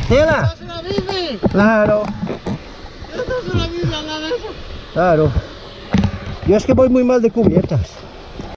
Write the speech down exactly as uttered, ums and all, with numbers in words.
¿Tela? ¿Estás en la bici? Claro, ¿Estás en la bici al lado de eso? claro. Yo es que voy muy mal de cubiertas.